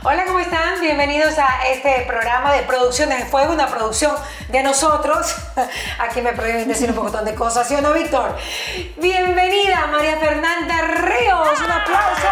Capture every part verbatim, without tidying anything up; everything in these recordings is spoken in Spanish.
Hola, ¿cómo están? Bienvenidos a este programa de Producciones de Fuego, una producción de nosotros. Aquí me prohíben decir un montón de cosas, ¿sí o no, Víctor? Bienvenida, María Fernanda Ríos. Un aplauso.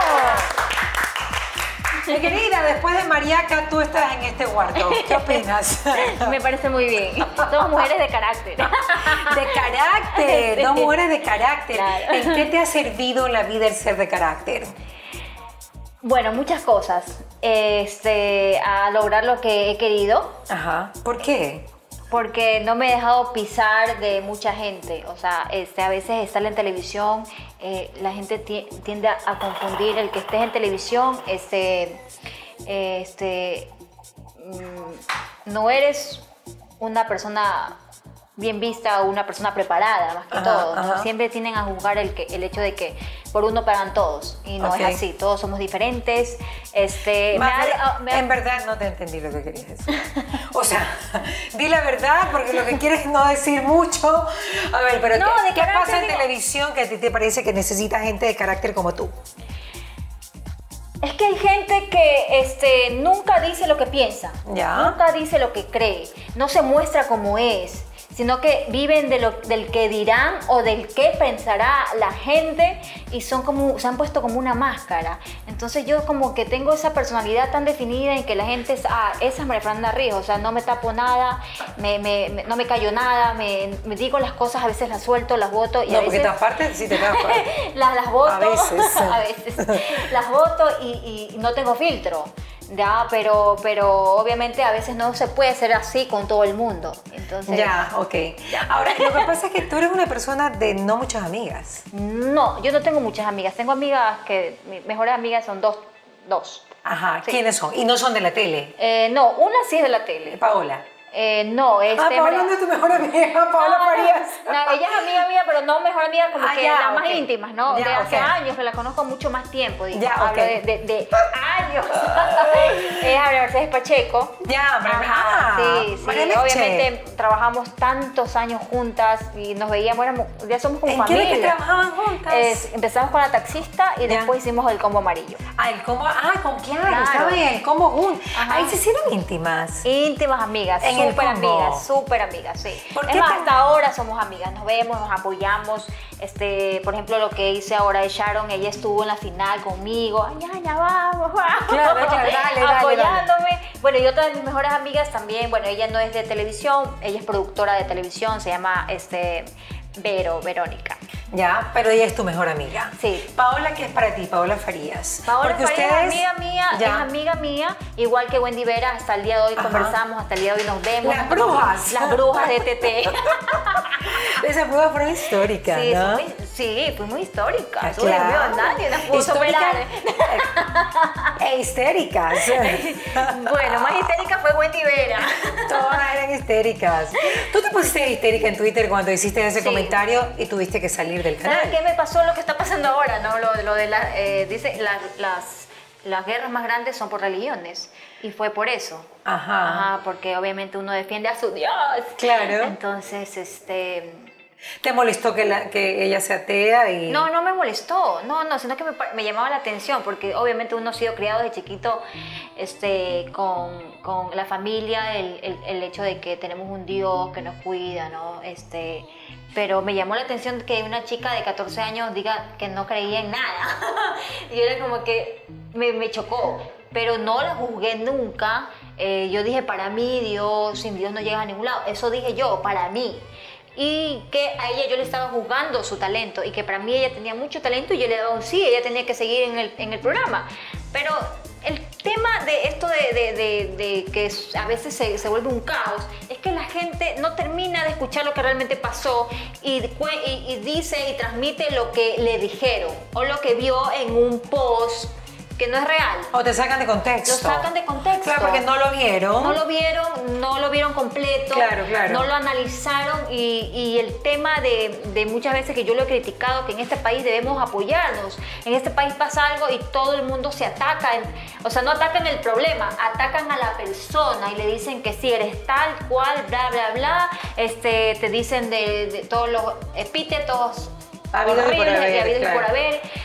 Mi querida, después de Mariaca, tú estás en este cuarto. ¿Qué opinas? Me parece muy bien. Somos mujeres de carácter. De carácter, Sí. no mujeres de carácter. Claro. ¿En qué te ha servido en la vida el ser de carácter? Bueno, muchas cosas. Este, a lograr lo que he querido, Ajá. ¿Por qué? porque no me he dejado pisar de mucha gente. O sea, este, a veces estar en televisión, eh, la gente ti- tiende a, a confundir el que estés en televisión. Este, este, mm, no eres una persona bien vista o una persona preparada, más que Ajá, todo, ¿no? ajá. Siempre tienden a juzgar el, que, el hecho de que por uno pagan todos, y no Ok. es así. Todos somos diferentes. Este, me Mafer, ha- me ha- en verdad no te entendí lo que querías decir. O sea, di la verdad porque lo que quieres es no decir mucho. A ver, pero No, ¿qué, de qué carácter pasa en digo- televisión que a ti te parece que necesita gente de carácter como tú? Es que hay gente que este, nunca dice lo que piensa, Ya. nunca dice lo que cree, no se muestra como es, sino que viven de lo, del que dirán o del que pensará la gente, y son como, se han puesto como una máscara. Entonces yo como que tengo esa personalidad tan definida en que la gente es, ah, esa es María Fernanda Ríos, o sea, no me tapo nada, me, me- me- no me callo nada, me, me digo las cosas, a veces las suelto, las voto y No, a porque veces... te aparte sí te tapas. las, las voto, A veces. a veces, las voto y, y no tengo filtro, ya, pero, pero obviamente a veces no se puede ser así con todo el mundo, entonces... Ya, ok. Ahora, lo que pasa es que tú eres una persona de no muchas amigas. No, yo no tengo muchas amigas, tengo amigas que, mis mejores amigas son dos, dos. Ajá, Sí. ¿quiénes son? Y no son de la tele. Eh, no, una sí es de la tele. Paola. Eh, no, este... Ah, Paola María- no es tu mejor amiga, Paola No, Farías. no, ella es amiga mía, pero no mejor amiga, como Ah, que ya, las más ok. íntimas, ¿no? Ya, de hace ok. años, que la conozco mucho más tiempo, digo, Ya, hablo ok. de, de- de años. Es María Mercedes Pacheco. Ya, María- Ajá, ah, sí, sí, María Leche. obviamente trabajamos tantos años juntas y nos veíamos, éramos- ya somos como ¿En qué era familia. que trabajaban juntas? Es- empezamos con la taxista y Ya. después hicimos el combo amarillo. Ah, el combo, ah, con Kiara, Claro. estaba en el combo juntos. Ajá. Ahí se hicieron íntimas. Íntimas amigas, En el súper combo. amigas, súper amigas, sí. ¿Por Es qué más, tan- hasta ahora somos amigas, nos vemos, nos apoyamos. Este, por ejemplo, lo que hice ahora de Sharon, ella estuvo en la final conmigo. Ay, ya, ya vamos, vamos. Claro, claro, dale, dale, apoyándome. Bueno, y otra de mis mejores amigas también, bueno, ella no es de televisión, ella es productora de televisión, se llama este, Vero, Verónica. Ya, pero ella es tu mejor amiga. Sí. Paola, ¿qué es para ti? Paola Farías. Paola Porque Farías ustedes- es amiga mía, Ya. es amiga mía, igual que Wendy Vera, hasta el día de hoy Ajá. conversamos, hasta el día de hoy nos vemos. Las brujas. Las brujas de T T. Esas pruebas fueron históricas, Sí, ¿no? son muy- sí, fue muy histórica. Ah, Eso, Dios mío, nadie las pudo superar. Históricas e histéricas. Bueno, más histérica fue Wendy Vera. Todas eran histéricas. Tú te pusiste histérica en Twitter cuando hiciste ese Sí. comentario y tuviste que salir del ¿Sabes canal. qué me pasó? Lo que está pasando ahora, ¿no? Lo, lo de la, eh, dice, la- las, las guerras más grandes son por religiones. Y fue por eso. Ajá. Ajá, porque obviamente uno defiende a su Dios. Claro. Entonces, este... ¿Te molestó que, la- que ella sea atea? Y... No, no me molestó, no, no, sino que me, pa- me llamaba la atención, porque obviamente uno ha sido criado desde chiquito este, con, con la familia, el, el, el hecho de que tenemos un Dios que nos cuida, ¿no? Este, pero me llamó la atención que una chica de catorce años diga que no creía en nada. Y era como que me, me chocó, pero no la juzgué nunca. Eh, yo dije, para mí Dios, sin Dios no llegas a ningún lado. Eso dije yo, para mí. Y que a ella yo le estaba juzgando su talento y que para mí ella tenía mucho talento y yo le daba un sí, ella tenía que seguir en el, en el programa. Pero el tema de esto de, de, de, de que a veces se, se vuelve un caos es que la gente no termina de escuchar lo que realmente pasó y, y, y dice y transmite lo que le dijeron o lo que vio en un post que no es real. O te sacan de contexto. Lo sacan de contexto. Claro, porque no lo vieron. No lo vieron, no lo vieron completo, Claro, claro. no lo analizaron y, y el tema de, de muchas veces que yo lo he criticado, que en este país debemos apoyarnos. En este país pasa algo y todo el mundo se ataca, en- o sea, no atacan el problema, atacan a la persona y le dicen que si eres tal cual, bla, bla, bla, este, te dicen de, de todos los epítetos Habidos y por horribles, haber, de habido y claro. por haber.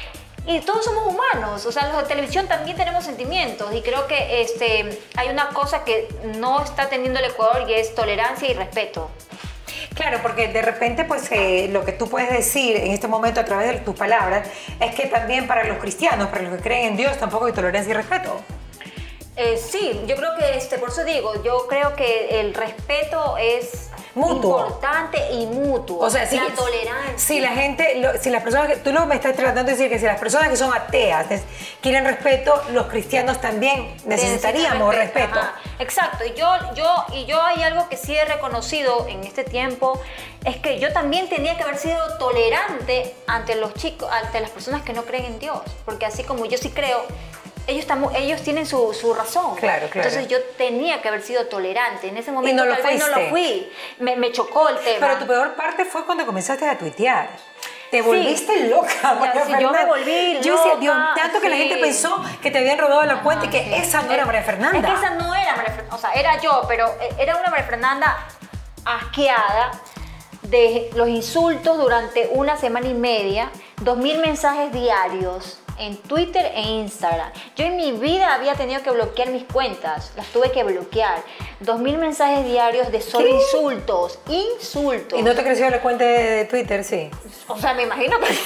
Y todos somos humanos, o sea, los de televisión también tenemos sentimientos y creo que este, hay una cosa que no está teniendo el Ecuador y es tolerancia y respeto. Claro, porque de repente pues eh, lo que tú puedes decir en este momento a través de tus palabras es que también para los cristianos, para los que creen en Dios, tampoco hay tolerancia y respeto. Eh, sí, yo creo que, este, por eso digo, yo creo que el respeto es mutuo, importante y mutuo. O sea, si, la tolerancia. Si la gente, lo, si las personas que, tú lo me estás tratando de decir que si las personas que son ateas quieren respeto, los cristianos también necesitaríamos respeto. Ajá. Exacto, y yo, yo, y yo hay algo que sí he reconocido en este tiempo, es que yo también tenía que haber sido tolerante ante los chicos, ante las personas que no creen en Dios, porque así como yo sí creo, Ellos, estamos, ellos tienen su, su razón. Claro, claro. Entonces yo tenía que haber sido tolerante. En ese momento y no tal lo vez no lo fui. Me, me chocó el tema. Pero tu peor parte fue cuando comenzaste a tuitear. Te volviste sí. loca, María Fernanda. Yo me volví loca. Yo decía, Dios, tanto que sí. la gente pensó que te habían robado la cuenta ah, y que sí. esa no era María Fernanda. Es que esa no era María Fernanda. O sea, era yo, pero era una María Fernanda asqueada de los insultos durante una semana y media, dos mil mensajes diarios en Twitter e Instagram. Yo en mi vida había tenido que bloquear mis cuentas, las tuve que bloquear. Dos mil mensajes diarios de solo ¿Qué? insultos, insultos. ¿Y no te creció la cuenta de Twitter? Sí. O sea, me imagino que...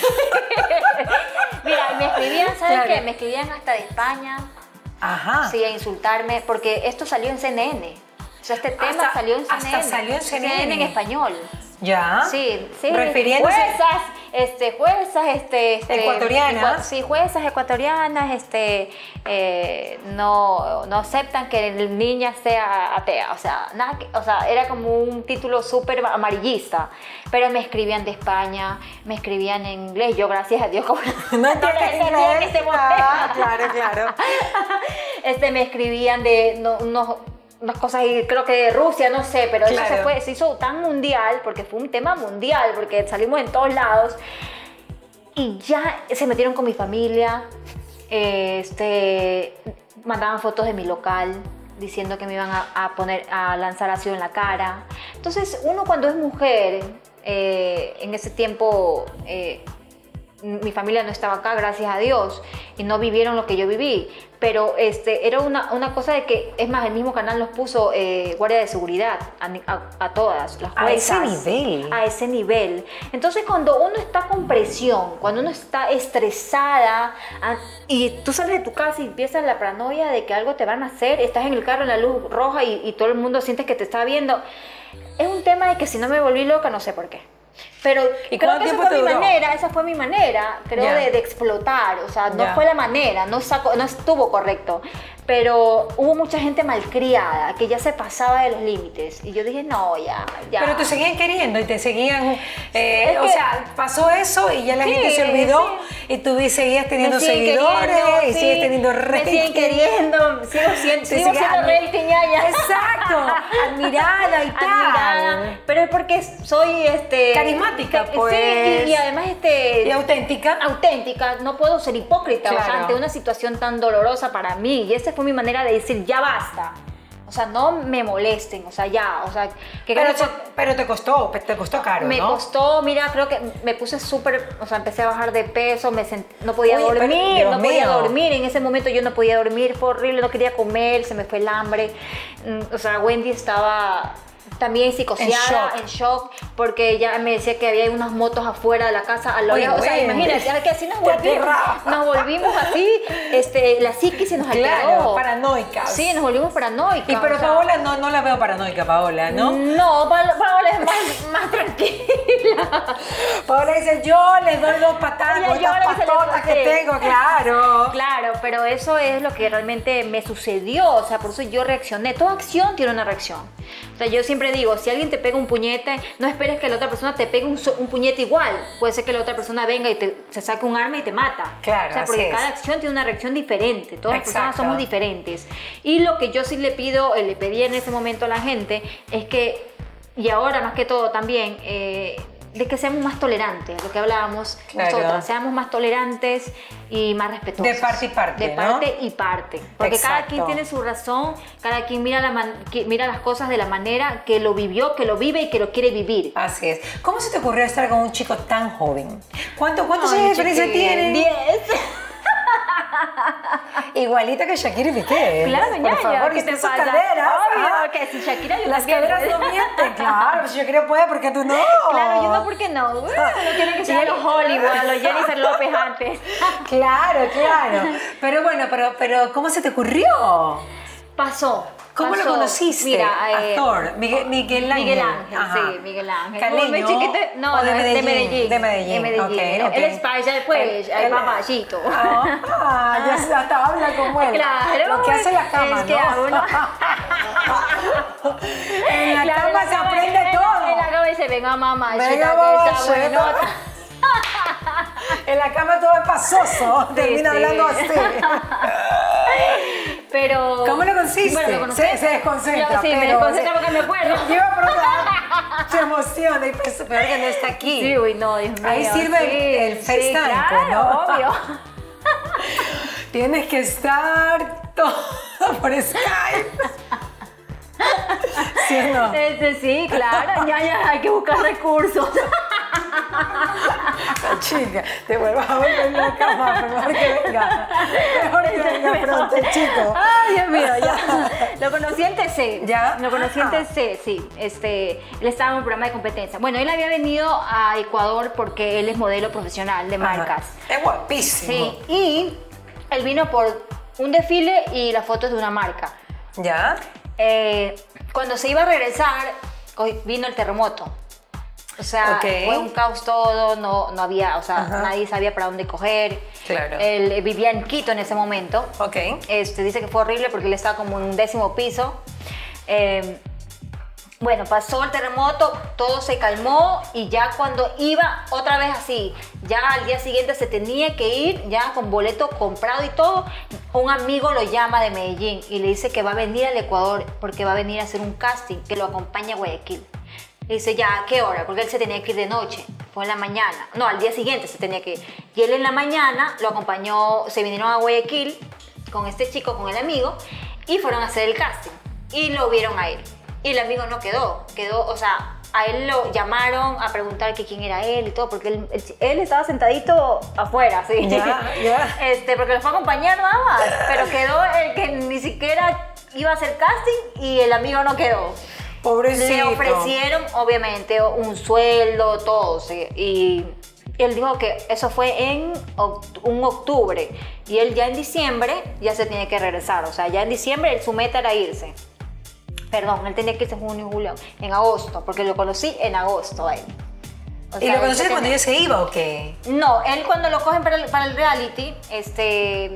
Mira, me escribían, ¿sabes claro. qué? Me escribían hasta de España. Ajá. Sí, a insultarme, porque esto salió en C N N. O sea, este tema hasta, salió en C N N. Hasta salió en C N N. C N N en español. Ya. Sí, sí. Refiriéndose... Juezas, este, juezas, este, este ecuatorianas. Sí, juezas ecuatorianas, este, eh, no, no aceptan que la niña sea atea. O sea, nada que, o sea, era como un título súper amarillista. Pero me escribían de España, me escribían en inglés. Yo, gracias a Dios, como no, no entiendo inglés. En este momento. Ah, claro, claro. Este, me escribían de no, no, unas cosas, y creo que de Rusia, no sé, pero claro. eso se, fue, se hizo tan mundial, porque fue un tema mundial, porque salimos en todos lados, y ya se metieron con mi familia, este, mandaban fotos de mi local, diciendo que me iban a, a poner, a lanzar ácido en la cara. Entonces, uno cuando es mujer, eh, en ese tiempo... Eh, mi familia no estaba acá, gracias a Dios, y no vivieron lo que yo viví, pero este, era una, una cosa de que, es más, el mismo canal nos puso eh, guardia de seguridad a, a, a todas las juezas. A ese nivel. A ese nivel. Entonces, cuando uno está con presión, cuando uno está estresada, a, y tú sales de tu casa y empiezas la paranoia de que algo te van a hacer, estás en el carro en la luz roja y, y todo el mundo siente que te está viendo, es un tema de que si no me volví loca, no sé por qué. Pero ¿Y creo que esa fue mi duró? manera, esa fue mi manera, creo, yeah. de, de explotar, o sea, no yeah. fue la manera, no, sacó, no estuvo correcto, pero hubo mucha gente malcriada que ya se pasaba de los límites y yo dije, no, ya, ya. Pero te seguían queriendo y te seguían, eh, o que, sea, pasó eso y ya la sí, gente se olvidó sí. y tú seguías teniendo seguidores queriendo, y sí, sigues teniendo rating. Me siguen queriendo, sigo siendo, sigo siendo rating, ñaña. Exacto, admirada y tal. Admirada, pero es porque soy, este... carismática, pues. Sí, y, y además, este... Y auténtica. Auténtica, no puedo ser hipócrita, claro. o sea, ante una situación tan dolorosa para mí, y ese fue mi manera de decir, ya basta. O sea, no me molesten, o sea, ya, o sea... Que pero, que, pero te costó, te costó caro, me ¿no? Me costó, mira, creo que me puse súper, o sea, empecé a bajar de peso, me sent, no podía Oye, dormir, pero, no podía dormir, en ese momento yo no podía dormir, fue horrible, no quería comer, se me fue el hambre, o sea, Wendy estaba... también psicoseada, en shock. en shock, porque ella me decía que había unas motos afuera de la casa a la hora. O sea, imagínate, que así nos volvimos, nos volvimos así, este, la psiquis se nos alteró. Claro, paranoicas. Sí, nos volvimos paranoicas. Y pero o sea, Paola, no, no la veo paranoica, Paola, ¿no? No, Paola, Paola es más, más tranquila. Paola dice, yo le doy dos patadas con estas patotas que tengo, claro. Claro, pero eso es lo que realmente me sucedió, o sea, por eso yo reaccioné. Toda acción tiene una reacción. O sea, yo siempre digo, si alguien te pega un puñete, no esperes que la otra persona te pegue un, un puñete igual. Puede ser que la otra persona venga y te, se saque un arma y te mata. Claro, o sea, porque así cada es. acción tiene una reacción diferente. Todas las Exacto. personas somos diferentes. Y lo que yo sí le pido, le pedí en ese momento a la gente, es que, y ahora más que todo también, eh, de que seamos más tolerantes, lo que hablábamos Claro. nosotras, seamos más tolerantes y más respetuosos. De parte y parte, De ¿no? parte y parte. Porque cada Exacto. quien tiene su razón, cada quien mira, la man- que- mira las cosas de la manera que lo vivió, que lo vive y que lo quiere vivir. Así es. ¿Cómo se te ocurrió estar con un chico tan joven? ¿Cuánto, ¿Cuántos Ay, años de diferencia chiquín, tienen? diez. Igualita que Shakira y Piqué. Claro, Por ñaña, favor, ¿qué ¿viste te sus pasa? caderas? Obvio, Ah, que si Shakira yo Las también, caderas pues. no mienten, claro. Si Shakira puede, ¿por qué tú no? Claro, yo no, ¿por qué no? Bueno, no tiene que ser a los Hollywood, a los Jennifer López antes. Claro, claro. Pero bueno, pero, pero ¿cómo se te ocurrió? Pasó. ¿Cómo pasó. lo conociste? Mira, eh, Actor, Miguel, Miguel Ángel. Miguel Ángel, Ajá. sí, Miguel Ángel. ¿Caleño? Muy chiquito, no, ¿O de no, es Medellín? de Medellín. De Medellín, De Medellín. ok, Él- ok. Él es paisa, pues, Él- el él- papayito. Ah, ya se- hasta habla como él. Claro, Lo que hace en la cama, es que ¿no? a uno- En la Claro, cama en se la- aprende en la- todo. En la cama dice, venga mamá, Venga, chica, mamá, que está chica. buenota. En la cama todo es pasoso. Termina sí. hablando así. Pero... ¿Cómo lo conociste? Bueno, lo conocí. Se, se desconcentra. Yo, sí, me pero- desconcentra porque me acuerdo. Lleva a preguntar. Se emociona y pues peor que no está aquí. Sí, uy, no, Dios mío. Ahí sirve el- sí, el sí, FaceTime, claro, pues, ¿no? obvio. Tienes que estar todo por Skype. ¿Sí o no? Este, sí, claro, ya, ya, hay que buscar recursos. La chica, te vuelvas a volver loca, más, mejor que venga. Mejor que venga pronto el chico. Ay, Dios mío, ya. Lo conocí en T C. ¿Ya? Lo conocí en Ah. T C, sí. Este, él estaba en un programa de competencia. Bueno, él había venido a Ecuador porque él es modelo profesional de marcas. Ajá. Es guapísimo. Sí, y él vino por un desfile y las fotos de una marca. ¿Ya? Eh, cuando se iba a regresar, co- vino el terremoto. O sea, Ok. fue un caos todo, no, no había, o sea, Ajá. nadie sabía para dónde coger. Claro. Él eh, vivía en Quito en ese momento. Ok. Este, dice que fue horrible porque él estaba como en un décimo piso. Eh, bueno, pasó el terremoto, todo se calmó y ya cuando iba otra vez así, ya al día siguiente se tenía que ir, ya con boleto comprado y todo, un amigo lo llama de Medellín y le dice que va a venir al Ecuador porque va a venir a hacer un casting, que lo acompaña a Guayaquil. Le dice, ya, ¿a qué hora? Porque él se tenía que ir de noche. Fue en la mañana. No, al día siguiente se tenía que ir. Y él en la mañana lo acompañó, se vinieron a Guayaquil con este chico, con el amigo, y fueron a hacer el casting. Y lo vieron a él. Y el amigo no quedó. Quedó, o sea, a él lo llamaron a preguntar que quién era él y todo, porque él, él, él estaba sentadito afuera, ¿sí? Ya, ya. Este, porque lo fue a acompañar nada más. Pero quedó el que ni siquiera iba a hacer casting y el amigo no quedó. Pobrecito. Le ofrecieron, obviamente, un sueldo, todo. ¿sí? Y él dijo que eso fue en oct- un octubre. Y él ya en diciembre ya se tiene que regresar. O sea, ya en diciembre él, su meta era irse. Perdón, él tenía que irse en junio y julio. En agosto, porque lo conocí en agosto a él. O ¿Y sea, lo él conociste se cuando tenía- ella se iba o qué? No, él cuando lo cogen para el, para el reality, este...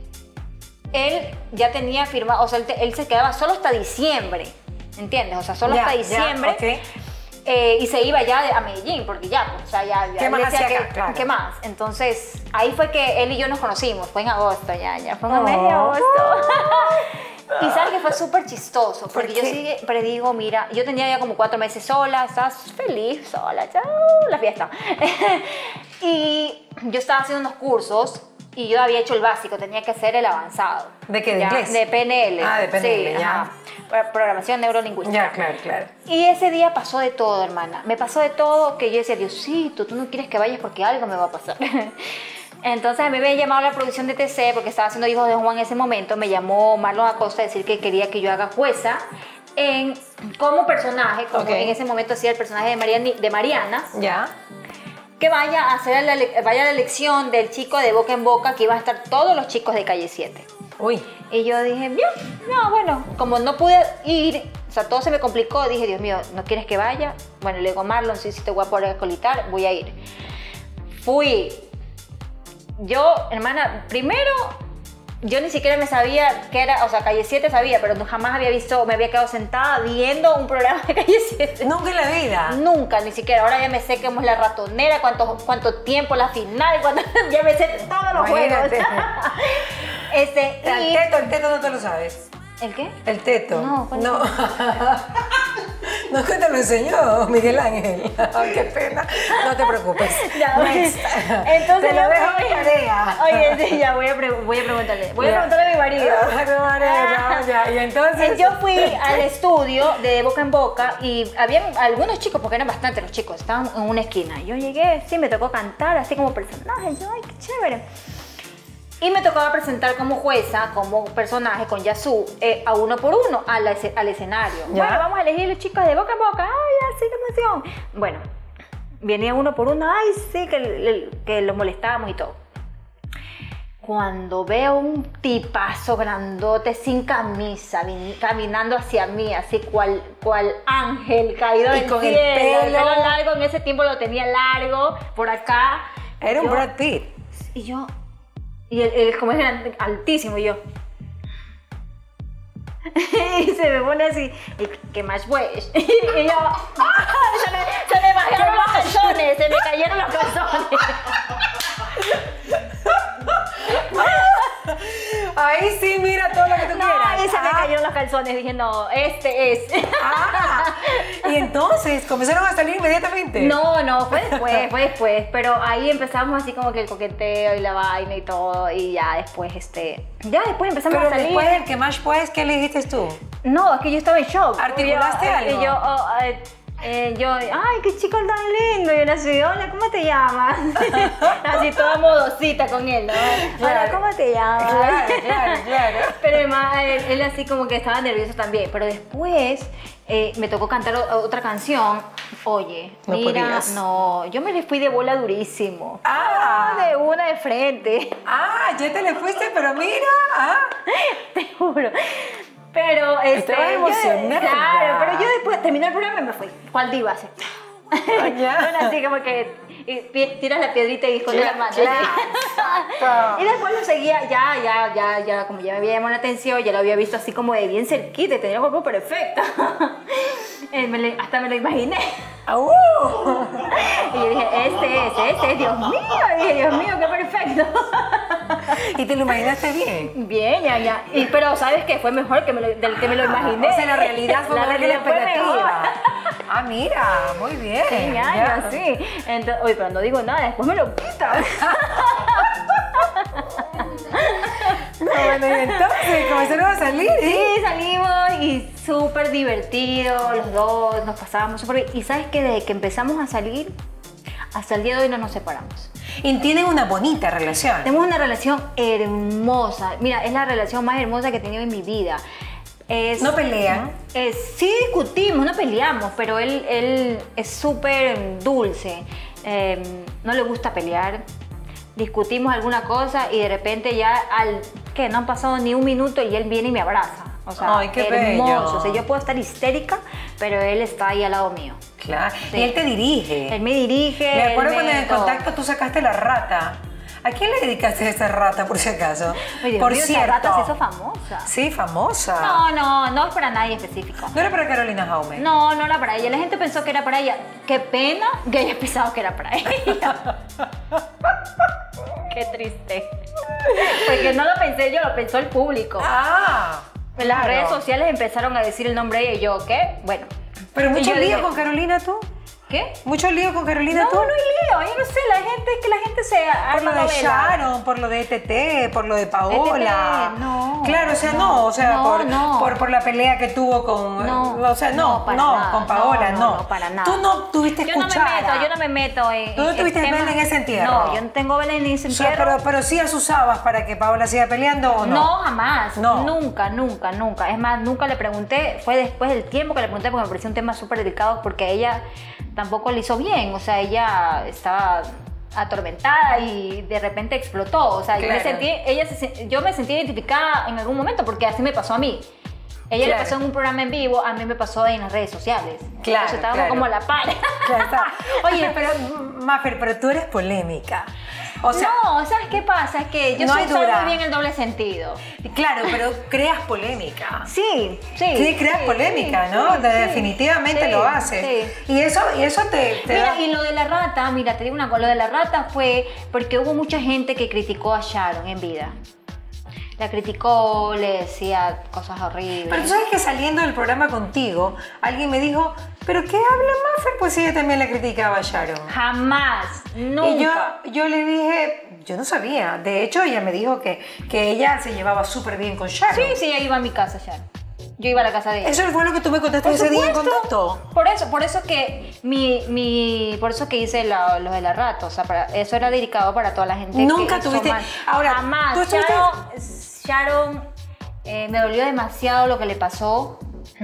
Él ya tenía firmado, o sea, él, te- él se quedaba solo hasta diciembre. ¿Entiendes? O sea, solo Ya, hasta ya, diciembre. ok. Eh, y se iba ya de- a Medellín, porque ya, pues, o sea, ya, ya ¿Qué él más decía hacía que, acá? Claro. ¿qué más? Entonces, ahí fue que él y yo nos conocimos, fue en agosto ya, ya, fue en Oh. medio de agosto. Y sabes que fue súper chistoso, porque yo qué? siempre digo, mira, yo tenía ya como cuatro meses sola, estaba feliz sola, chao, la fiesta. Y yo estaba haciendo unos cursos y yo había hecho el básico, tenía que hacer el avanzado. ¿De qué? ¿De Ya, inglés? De P N L. Ah, de P N L, sí, ya. ajá. Pro- Programación neurolingüística. Ya, claro, claro. Y ese día pasó de todo, hermana. Me pasó de todo que yo decía, Diosito, tú no quieres que vayas porque algo me va a pasar. Entonces a mí me había llamado la producción de T C porque estaba haciendo Hijos de Juan en ese momento. Me llamó Marlon Acosta a decir que quería que yo haga jueza en, como personaje, como Ok. en ese momento hacía el personaje de, Mariani- de Mariana, ¿Ya? que vaya a hacer la, ele- vaya a la elección del chico de Boca en Boca, que iban a estar todos los chicos de Calle siete. Uy. Y yo dije, bien, no, bueno, como no pude ir, o sea, todo se me complicó, dije, Dios mío, ¿no quieres que vaya? Bueno, le digo, Marlon, sí, sí te voy a poder acolitar, voy a ir. Fui. Yo, hermana, primero, yo ni siquiera me sabía qué era, o sea, Calle siete sabía, pero no- jamás había visto, me había quedado sentada viendo un programa de Calle siete. Nunca en la vida. Nunca, ni siquiera. Ahora ya me sé cómo es la ratonera, cuánto, cuánto tiempo, la final, cuánto, ya me sé todos los Imagínate. juegos. Este, El y... teto, el teto no te lo sabes. ¿El qué? El teto. No, ¿cuál no. No, que te lo enseñó Miguel Ángel. Ay, qué pena. No te preocupes. Ya, Next. Entonces te lo yo dejo fui- de tarea. Oye, sí, ya voy a, pre- voy a preguntarle. Voy a Ya. preguntarle a mi marido. Ya, María, ya, ya. Y entonces. Yo fui al estudio de boca en boca y habían algunos chicos, porque eran bastantes los chicos, estaban en una esquina. Yo llegué, sí, me tocó cantar así como personaje. Yo, ay, qué chévere. Y me tocaba presentar como jueza, como personaje con Yasu, eh, a uno por uno al, ese- al escenario. Ya. Bueno, vamos a elegir los chicos de boca en boca. Ay, así, qué emoción. Bueno, venía uno por uno. Ay, sí, que, le- que los molestábamos y todo. Cuando veo un tipazo grandote sin camisa vin- caminando hacia mí, así cual, cual ángel caído Y del con el cielo, pelo. largo, en ese tiempo lo tenía largo, por acá. Era un Yo- Brad Pitt. Y yo, y él, él como es grande, altísimo, y yo. Y se me pone así, y, ¿qué más pues? Y yo, se me, se me bajaron los calzones, se me cayeron los calzones. Ahí sí, mira todo lo que tú No, quieras. y se me Ah, cayeron los calzones, dije, no, este es. ah. Y entonces comenzaron a salir inmediatamente. No, no, fue después, fue después, pero ahí empezamos así como que el coqueteo y la vaina y todo, y ya después, este, ya después empezamos Pero a salir. después del que más pues, ¿qué le dijiste tú? No, es que yo estaba en shock. ¿Articulaste Y yo, algo? Y yo, oh, eh, eh, yo, ay, qué chico tan lindo. Y él así, hola, ¿cómo te llamas? Así toda modosita con él, ¿no? Hola, Claro. ¿cómo te llamas? Claro, claro, claro. Pero además, él, él así como que estaba nervioso también. Pero después eh, me tocó cantar o- otra canción. Oye, No mira, podías. no, yo me le fui de bola durísimo. Ah. De una de frente. Ah, ya te le fuiste, pero mira. Ah. Te juro. Pero este, Estabas yo- emocionada. Claro, pero yo después terminé el programa y me fui. ¿Cuál diva así? ya. Bueno, así como que y pi- tiras la piedrita y escondes la Claro, mano. claro. Y después lo seguía, ya, ya, ya, ya, como ya me había llamado la atención, ya lo había visto así como de bien cerquita y tenía el cuerpo perfecto. Eh, me lo- hasta me lo imaginé. ¡Au! Y yo dije, este es, este es, Dios mío. Y dije, Dios mío, qué perfecto. ¿Y te lo imaginaste bien? Bien, ya, ya. Y, pero ¿sabes qué? Fue mejor que me lo- del que me lo imaginé. O sea, la realidad fue La mejor que la realidad fue mejor. expectativa. Ah, mira, muy bien. Sí, ya, ya, sí. Entonces, oye, pero no digo nada, después me lo quitan. Bueno, y entonces comenzaron a salir. ¿Sí? Sí, salimos y súper divertido, los dos, nos pasábamos súper bien. Y sabes que desde que empezamos a salir, hasta el día de hoy no nos separamos. Y tienen una bonita relación. Tenemos una relación hermosa. Mira, es la relación más hermosa que he tenido en mi vida. Es, ¿No pelean? es- sí discutimos, no peleamos, pero él, él es súper dulce. Eh, no le gusta pelear. Discutimos alguna cosa y de repente ya al que no han pasado ni un minuto y él viene y me abraza. O sea, Ay, qué hermoso. bello. O sea, yo puedo estar histérica, pero él está ahí al lado mío. Claro. Sí. Y él te dirige. Él me dirige. Me acuerdo él cuando en el todo. contacto tú sacaste la rata. ¿A quién le dedicaste esa rata, por si acaso? Ay, Dios por mío, esa cierto. rata se hizo famosa. Sí, famosa. No, no, no es para nadie específico. ¿No era para Carolina Jaume? No, no era para ella. La gente pensó que era para ella. Qué pena que haya pensado que era para ella. Qué triste. Porque no lo pensé yo, lo pensó el público. Ah. En las claro. redes sociales empezaron a decir el nombre de ella y yo, ¿qué? Bueno. Pero Y mucho yo lío dije, con Carolina tú. ¿Qué? Mucho lío con Carolina No, tú. no hay lío. Yo no sé, la gente es que la gente se Por arma lo de novelas. Sharon, por lo de E T T, por lo de Paola. E T T, no, Claro, o sea, no, no, o sea, no, por, no. Por, por la pelea que tuvo con. No, o sea, no, no, para no, nada. con Paola, No, no. no, no, para nada. Tú no tuviste Yo no me cuchara. meto, yo no me meto en. ¿Tú no en tuviste temas- vela en ese entierro? No, yo no tengo vela en ese O sea, entierro. pero, pero sí las usabas para que Paola siga peleando o no. No, jamás. No. Nunca, nunca, nunca. Es más, nunca le pregunté. Fue después del tiempo que le pregunté porque me pareció un tema súper delicado porque a ella tampoco le hizo bien. O sea, ella estaba atormentada y de repente explotó. O sea, yo, me Claro. sentí, ella se- yo me sentí identificada en algún momento porque así me pasó a mí. Ella Claro. le pasó en un programa en vivo, a mí me pasó en las redes sociales. Claro, Entonces estábamos claro. como a la par. Ya está. Oye, pero, Mafer, pero tú eres polémica. O sea, no, ¿sabes qué pasa? Es que yo no sé hay usar duda. muy bien el doble sentido. claro, pero creas polémica. Sí, sí. Sí, creas sí, polémica, sí, ¿no? sí, De- sí. definitivamente Sí, lo haces. sí. Y eso, y eso te, te Mira, da- y lo de la rata, mira, te digo una cosa, lo de la rata fue porque hubo mucha gente que criticó a Sharon en vida. la criticó, le decía cosas horribles. Pero tú sabes que saliendo del programa contigo, alguien me dijo, ¿pero qué habla Mafer? Pues ella también la criticaba a Sharon. Jamás, nunca. Y yo, yo le dije, yo no sabía. De hecho, ella me dijo que, que ella se llevaba súper bien con Sharon. Sí, sí, ella iba a mi casa, Sharon. Yo iba a la casa de ella. Eso fue lo que tú me contaste ese día en contacto. Por eso, por eso que mi, mi, por eso que hice la, lo de la rata, o sea, para, eso era dedicado para toda la gente. Nunca que tuviste. mal. Ahora, jamás. ¿tú estuviste? Sharon, Sharon eh, me dolió demasiado lo que le pasó.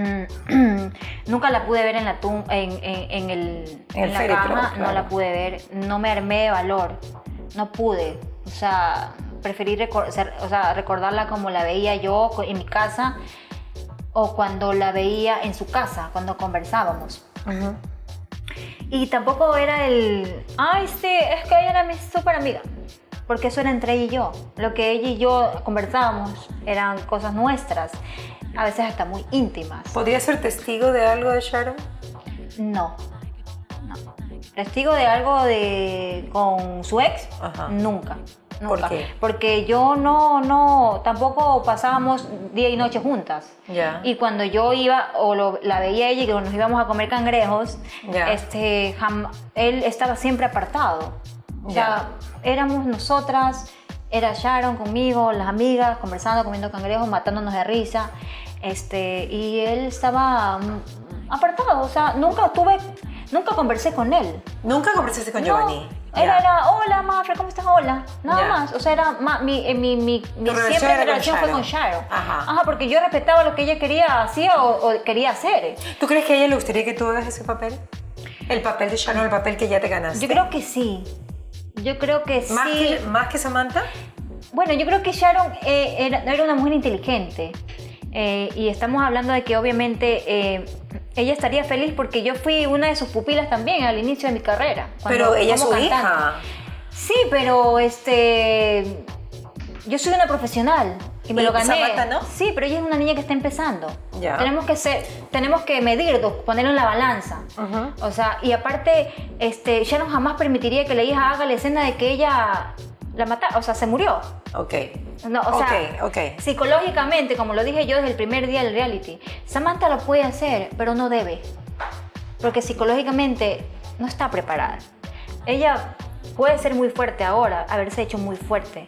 Nunca la pude ver en la tum en, en, en el, el en la féretro, cama, claro. no la pude ver, no me armé de valor, no pude, o sea, preferí recor o sea, recordarla como la veía yo en mi casa o cuando la veía en su casa, cuando conversábamos. Uh-huh. Y tampoco era el, ay, sí, es que ella era mi súper amiga, porque eso era entre ella y yo. Lo que ella y yo conversábamos eran cosas nuestras, a veces hasta muy íntimas. ¿Podría ser testigo de algo de Sharon? No, no. Testigo de algo de con su ex, Ajá. nunca. Nunca. ¿Por qué? Porque yo no, no, tampoco pasábamos día y noche juntas. Ya. Y cuando yo iba o lo, la veía ella y que nos íbamos a comer cangrejos, Ya. este, jam, él estaba siempre apartado. O sea, Ya. éramos nosotras, era Sharon conmigo, las amigas, conversando, comiendo cangrejos, matándonos de risa. Este, y él estaba mm, apartado, o sea, nunca tuve, nunca conversé con él. ¿Nunca conversaste con No. Giovanni? Era, Ya. era, hola, Mafre, ¿cómo estás? Hola. Nada Ya. más. O sea, era ma, mi, eh, mi, mi, mi relación siempre era mi con relación fue Sharon. con Sharon. Ajá. Ajá, porque yo respetaba lo que ella quería, hacía o, o quería hacer. ¿Tú crees que a ella le gustaría que tú hagas ese papel? El papel de Sharon, el papel que ya te ganaste. Yo creo que sí. Yo creo que ¿Más sí. que, ¿Más que Samantha? Bueno, yo creo que Sharon eh, era, era una mujer inteligente. Eh, y estamos hablando de que obviamente eh, ella estaría feliz porque yo fui una de sus pupilas también al inicio de mi carrera. Pero ella es como su cantante. hija. Sí, pero este, yo soy una profesional y me ¿Y lo gané. Samantha no? Sí, pero ella es una niña que está empezando. Ya. Tenemos que ser, tenemos que medirnos, ponerlo en la balanza. Ujú. O sea, y aparte, este, Sharon jamás permitiría que la hija haga la escena de que ella la matara, o sea, se murió. Ok. No, o sea, Ok, ok. psicológicamente, como lo dije yo desde el primer día del reality, Samantha lo puede hacer, pero no debe. Porque psicológicamente no está preparada. Ella puede ser muy fuerte ahora, haberse hecho muy fuerte,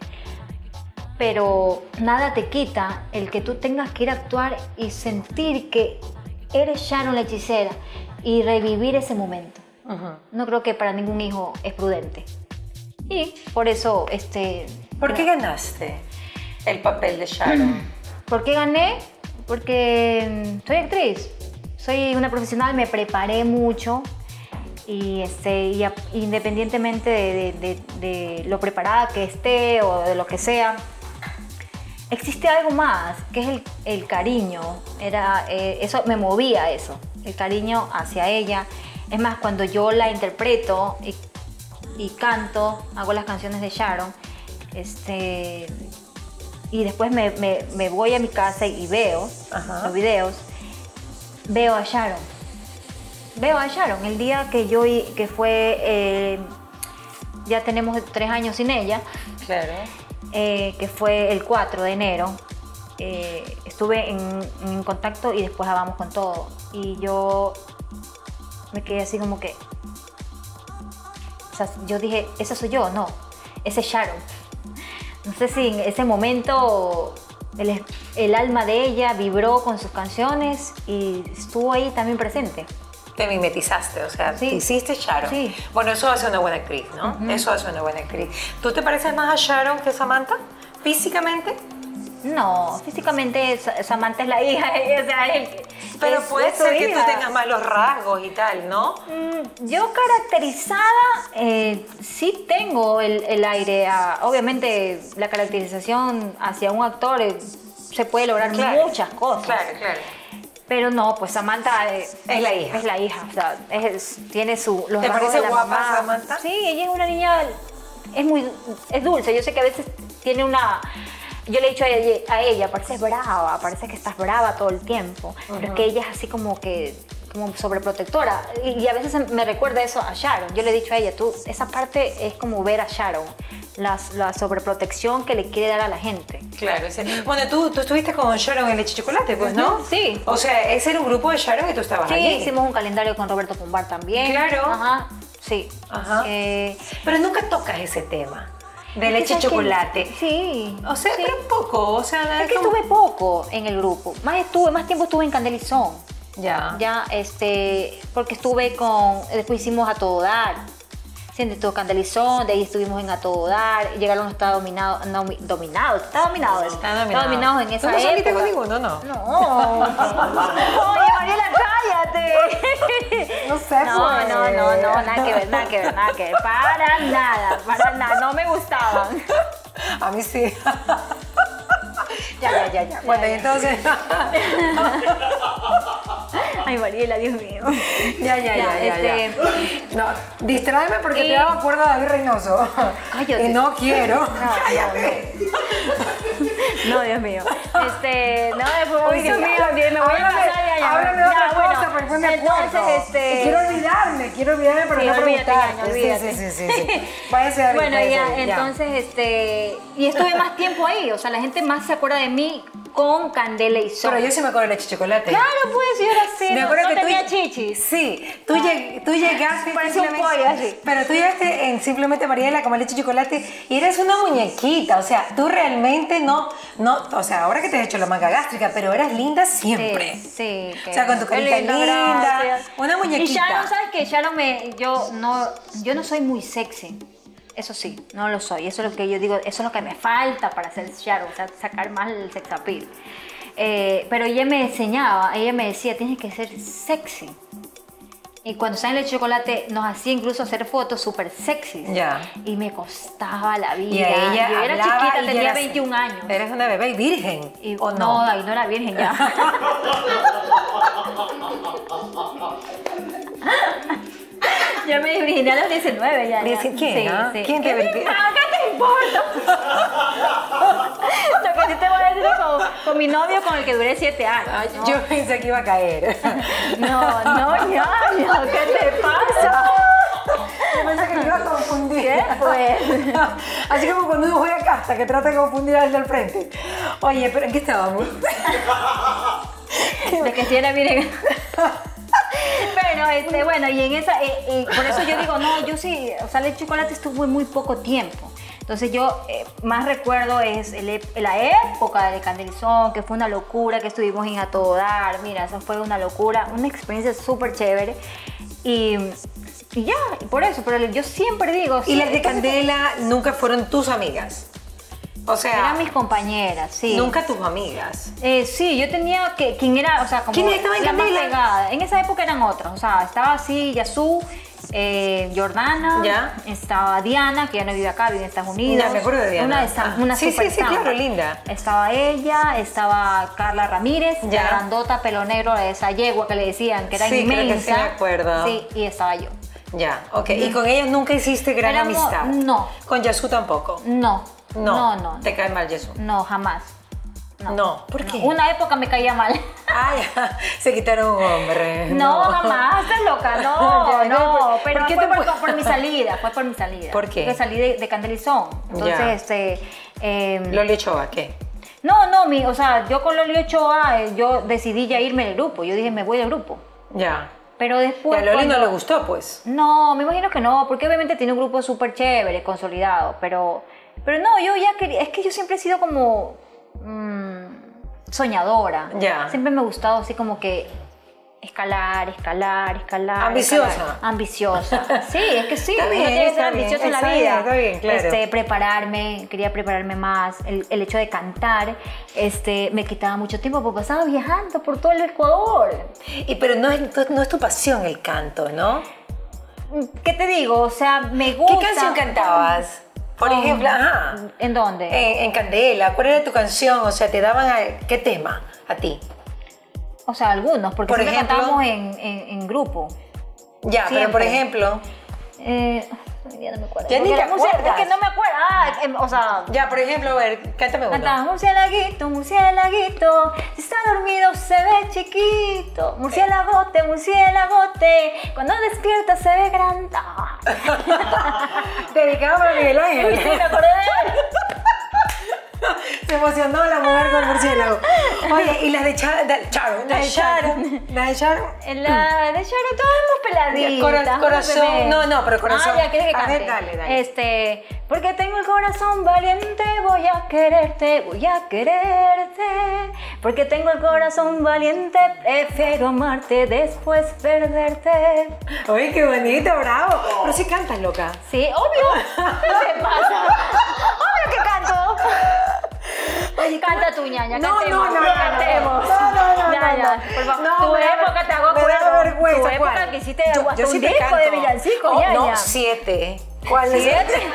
pero nada te quita el que tú tengas que ir a actuar y sentir que eres Sharon la hechicera y revivir ese momento. Uh-huh. No creo que para ningún hijo es prudente. Y por eso, este... ¿Por qué ganaste el papel de Sharon? ¿Por qué gané? Porque soy actriz, soy una profesional, me preparé mucho y, este, y a, independientemente de, de, de, de lo preparada que esté o de lo que sea, existe algo más, que es el, el cariño. Era, eh, eso me movía a eso, el cariño hacia ella. Es más, cuando yo la interpreto y, y canto, hago las canciones de Sharon, este... y después me, me, me voy a mi casa y veo Ajá. los videos, veo a Sharon. Veo a Sharon. El día que yo, que fue, eh, ya tenemos tres años sin ella, Claro. eh, que fue el cuatro de enero, eh, estuve en, en contacto y después vamos con todo. Y yo me quedé así como que, o sea, yo dije, esa soy yo, no, ese es Sharon. No sé si en ese momento el, el alma de ella vibró con sus canciones y estuvo ahí también presente. Te mimetizaste, o sea, Sí. te hiciste Sharon. Sí. Bueno, eso hace una buena actriz, ¿no? Ujú. Eso hace una buena actriz. ¿Tú te pareces más a Sharon que Samantha? ¿Físicamente? No, físicamente Sa- Samantha es la hija, o sea, el- Pero es- puede es su ser que tú hija. tengas más los rasgos y tal, ¿no? Mm, Yo caracterizada eh, sí tengo el, el aire. a- obviamente la caracterización hacia un actor eh, se puede lograr Claro. muchas cosas. Claro, claro. Pero no, pues Samantha eh, Es la hija. Es la hija, o sea, es- tiene su los ¿Te rasgos parece de la guapa mamá. Samantha? Sí, ella es una niña, es muy, es dulce. Yo sé que a veces tiene una, yo le he dicho a ella, a ella pareces brava, parece que estás brava todo el tiempo, pero es que ella es así como que como sobreprotectora. Y, y a veces me recuerda eso a Sharon. Yo le he dicho a ella, tú, esa parte es como ver a Sharon, la, la sobreprotección que le quiere dar a la gente. Claro. Ese, bueno, tú, tú estuviste con Sharon en Leche y Chocolate, pues, ¿no? Sí. O sea, ese era un grupo de Sharon y tú estabas Sí, allí. hicimos un calendario con Roberto Pumbar también. Claro. Ajá, sí. Ajá. Eh, Pero nunca tocas ese tema de es Leche y que- Chocolate. Sí. O sea, sí. pero un poco, o sea... Es que como- estuve poco en el grupo. Más estuve, más tiempo estuve en Candelizón. Ya. Ya, este, porque estuve con, después hicimos A Todo Dar. Sí, estuvo Candelizón, de ahí estuvimos en A Todo Dar. Llegaron, está dominado, no, dominado, está dominado eso. Está dominado. dominado en esa ¿Tú no saliste época. con ninguno, no? No. Oye, Mariela, cállate. No sé, No, pues. no, no, no, nada que ver, nada que ver, nada que ver. Para nada, para nada, no me gustaban. A mí sí. Ya, ya, ya, ya. Bueno, y entonces... Ay, Mariela, Dios mío. Ya, ya, ya, ya, ya. este, No, distráeme porque Y- te daba cuerda a David Reynoso. Cállate. Y no quiero. No, Cállate. No, Dios mío. Este, no, después Oye, Dios mío, me voy a háblame, pasar ya, ya. háblame de otra Ya, bueno, cosa, porque me entonces, acuerdo. este- Quiero olvidarme, quiero olvidarme, pero Sí, no olvídate, preguntarte. Ñaño, olvídate. Sí, sí, sí, sí, sí. Váyase, David, Bueno, váyase, ya, entonces, este, y estuve más tiempo ahí, o sea, la gente más se acuerda de mí con Candela y Sol. Pero yo sí me acuerdo de Leche y Chocolate. Claro, pues, yo era así, Me no, acuerdo no que tú- tenía chichis. Sí, tú, lleg- tú llegaste Parecía un simplemente- pollo, así. Pero tú llegaste en simplemente Mariela como Leche y Chocolate y eres una muñequita, o sea, tú realmente no, no, o sea, ahora que te has hecho la manga gástrica, pero eras linda siempre. Sí, sí. O sea, con tu qué carita linda, gracias. una muñequita. Y Sharon, ¿sabes qué? Sharon me, yo no, yo no soy muy sexy. Eso sí, no lo soy. Eso es lo que yo digo, eso es lo que me falta para ser Sharon, o sea, sacar más el sex appeal. Eh, pero ella me enseñaba, ella me decía, tienes que ser sexy. Y cuando estaba en el chocolate nos hacía incluso hacer fotos súper sexy. Ya. Y me costaba la vida. Y a ella yo era hablaba chiquita, y tenía eras- veintiún años. Eres una bebé y virgen, Y, ¿o no, no? ahí no era virgen ya. Yo me virginé a los diecinueve ya. ya. Dice- ¿quién, ah? ¿Quién te ¿Qué me virgi- importa? ¿Qué te importa? Lo que sí te voy a decir es con, con mi novio con el que duré siete años. Ay, ¿no? Yo pensé que iba a caer. No, no, ya, ya, ¿qué te pasa? Yo pensé que me iba a confundir. ¿Qué pues? Así como cuando uno juega carta, que trata de confundir al del frente. Oye, pero ¿en qué estábamos? De que si era virgen. Pero, este, bueno, y en esa, eh, eh, por eso yo digo, no, yo sí, o sea, el chocolate estuvo muy poco tiempo. Entonces yo eh, más recuerdo es el ep- la época de Candelizón, que fue una locura, que estuvimos en A Todo Dar, mira, eso fue una locura, una experiencia súper chévere. Y, y ya, y por eso, pero yo siempre digo... Y sí, las de es que Candela nunca fueron tus amigas. O sea, eran mis compañeras, sí. nunca tus amigas. Eh, sí, yo tenía que, ¿quién era? O sea, como ¿Quién estaba en la más Candela? pegada. En esa época eran otras, o sea, estaba así, Yasu, eh, Jordana, Ya. estaba Diana, que ya no vive acá, vive en Estados Unidos. Ya, me acuerdo de Diana. Una, de esa- Ah. una Sí, super sí, sí, samba. claro, linda. Estaba ella, estaba Carla Ramírez, Ya. la grandota, pelo negro, esa yegua que le decían, que era Sí, creo inmensa. que sí me acuerdo. Sí, y estaba yo. Ya, ok. ¿Y con ellas nunca hiciste gran Éramos- amistad? no. ¿Con Yasu tampoco? No, No. no, no, ¿Te cae mal Yasu? no, jamás. No. ¿Por qué? Una época me caía mal. Ah, ya. Se quitaron un hombre. No, jamás, estás loca, no, Ya, no, no, pero ¿por qué fue te por, pu- por mi salida, fue por mi salida. ¿Por qué? Porque salí de, de Candelizón, entonces, Ya. este, eh, Loli Ochoa, ¿qué? no, no, mi, o sea, yo con Loli Ochoa, eh, yo decidí ya irme del grupo, yo dije, me voy del grupo, Ya. pero Y después... a Loli cuando- no le gustó, pues. No, me imagino que no, porque obviamente tiene un grupo súper chévere, consolidado, pero, pero no, yo ya quería, es que yo siempre he sido como mm, soñadora. Ya. Siempre me ha gustado así como que escalar, escalar, escalar. Ambiciosa. escalar. Ambiciosa. Sí, es que sí, Está uno bien, tiene que está ser bien, ambicioso en la está vida. bien, está bien, claro. Este, prepararme, quería prepararme más. El, el hecho de cantar, este, me quitaba mucho tiempo porque pasaba viajando por todo el Ecuador. Y pero no es, no es tu pasión el canto, ¿no? ¿Qué te digo? O sea, me gusta. ¿Qué canción cantabas? Por Oh, ejemplo, ajá. ¿En dónde? En, en Candela, ¿cuál era tu canción? O sea, te daban a, ¿qué tema a ti? O sea, algunos, porque Por siempre ejemplo. cantábamos en, en, en grupo. Ya, pero por Siempre. ejemplo, Eh, ay, ya no me acuerdo. Ya ni Porque te la música- acuerdas. Es que no me acuerdo. Ah, em, o sea, ya, por ejemplo, a ver, cántame uno. cantaba murciélaguito, murciélaguito. Si está dormido, se ve chiquito, murciélagote, murciélagote, cuando despierta se ve grande. Dedicado para Miguel Ángel. Sí, me acordé de él. Se emocionó la mujer con el murciélago. Oye, y la de Sharon, de Sharon, La de de Sharon, la de Sharon. En la de Sharon todas peladitas. Cora- corazón, no, no, pero corazón. Ah, ya, ¿quieres que A cante? ver, dale, dale. Este, porque tengo el corazón valiente, voy a quererte, voy a quererte. Porque tengo el corazón valiente, prefiero amarte, después perderte. Oye, qué bonito, bravo. Pero sí cantas, loca. Sí, obvio. ¿Qué te pasa? Obvio que canto. Oye, canta tu ñaña, No, cantemos, no, no, no, cantemos. no, no, no, Ya, no, ya, no. por favor. No, Tu me da- época te hago me da acuerdo. vergüenza, Tu época ¿cuál? que hiciste Yo- hasta yo un sí te disco canto. de villancico, Oh, ñaña. no, siete. ¿Cuál es? ¿Siete?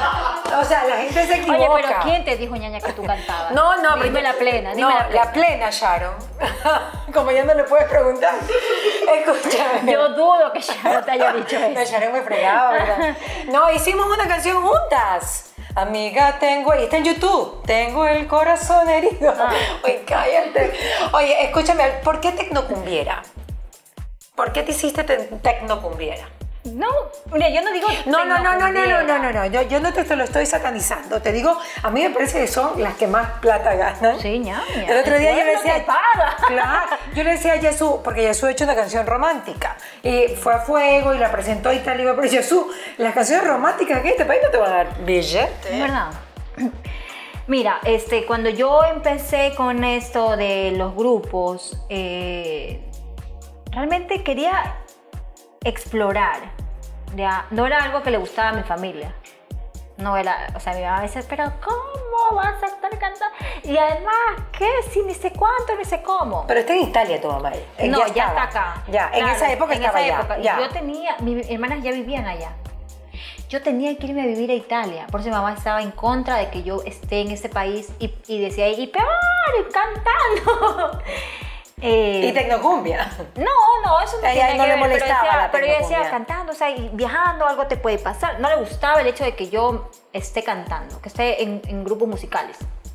O sea, la gente se equivoca. Oye, pero ¿quién te dijo, ñaña, que tú cantabas? No, no, pero Dime yo- la plena, dime no, la plena. la plena, Sharon. Como ya no le puedes preguntar. Escúchame. Yo dudo que Sharon te haya dicho No, eso. Sharon me fregaba, ¿verdad? No, hicimos una canción juntas. Amiga, tengo, y está en YouTube, tengo el corazón herido. Ah. Oye, cállate. Oye, escúchame, ¿por qué tecnocumbiera? ¿Por qué te hiciste te- tecnocumbiera? No, mira, yo no digo. No, no, no, no, no, no, tecnocumbiera. no, no, no. Yo, yo no te, te lo estoy satanizando. Te digo, a mí me parece que son las que más plata ganan. Sí, ñaña. El otro día yo le Bueno, decía, te paga. claro, yo le decía a Jesús, porque Jesús ha hecho una canción romántica y fue a fuego y la presentó y tal, y digo, pero Jesús, las canciones románticas que este país no te van a dar billete. Es verdad. Mira, este, cuando yo empecé con esto de los grupos, eh, realmente quería explorar. Ya, no era algo que le gustaba a mi familia. No era, o sea, mi mamá me decía, pero ¿cómo vas a estar cantando? Y además, ¿qué? Si ni sé cuánto, ni sé cómo. Pero está en Italia tu mamá. eh, No, ya, estaba. está acá. Ya, en Claro, esa época en estaba esa ya. época. Y ya. yo tenía, mis hermanas ya vivían allá. Yo tenía que irme a vivir a Italia. Por eso mi mamá estaba en contra de que yo esté en ese país y, y decía, y peor, cantando. Eh, Y tecnocumbia. no, no, eso no A ella tiene no que le ver, molestaba pero, decía, la pero ella decía, tecnocumbia. cantando, o sea, y viajando, algo te puede pasar. No le gustaba el hecho de que yo esté cantando, que esté en, en grupos musicales.